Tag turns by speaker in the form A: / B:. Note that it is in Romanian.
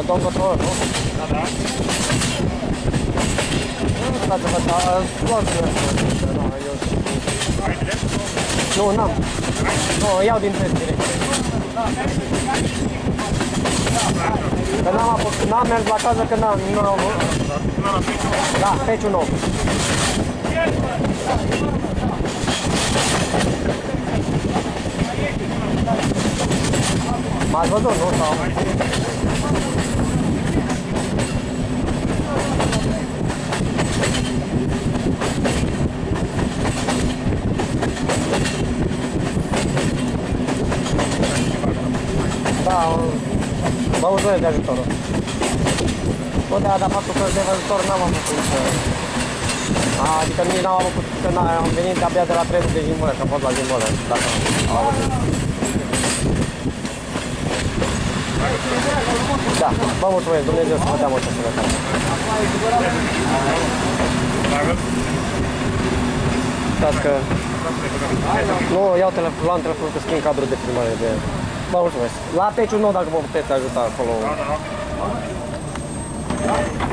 A: domn controlor, nu?
B: Da, da.
A: Stați-vă, luați-vă.
B: Ai drept?
A: Nu, n-am. Nu, iau din test direct. Că n-am mers la casă, că n-am... Da, feciul nou. M-ați văzut, nu? Sau... Da, vă uzurez de ajutorul. Tot de-aia, dar faptul că de ajutor n-am avut cum să... Adică nici n-am avut, că am venit abia de la trenul de Jimbole, că am fost la Jimbole, dacă am auzit. Da, vă mulțumesc, Dumnezeu să vă dea multă sănătate. Stați că... Nu, luam telefonul că schimb cadrul de filmare de... Vă mulțumesc. La peciul nou, dacă mă puteți ajuta acolo.